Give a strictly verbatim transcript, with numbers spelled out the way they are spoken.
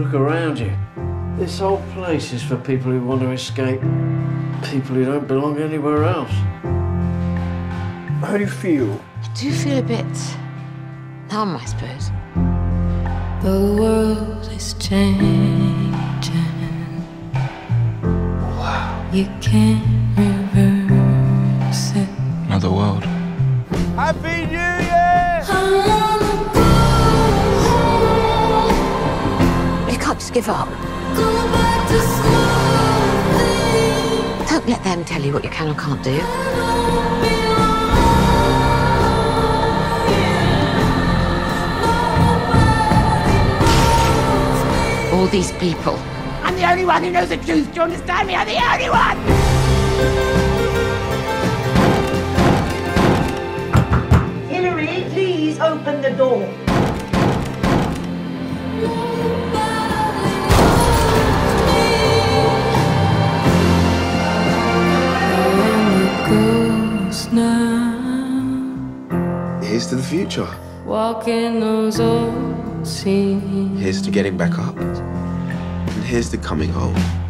Look around you. This whole place is for people who want to escape. People who don't belong anywhere else. How do you feel? I do feel a bit numb, I suppose. The world is changing. Wow. You can't reverse it. Another world. Happy New Year! You can't just give up. Go back to something. Don't let them tell you what you can or can't do. All these people. I'm the only one who knows the truth. Do you understand me? I'm the only one! Hillary, please open the door. Here's to the future. Walking those old scenes. Here's to getting back up. And here's to coming home.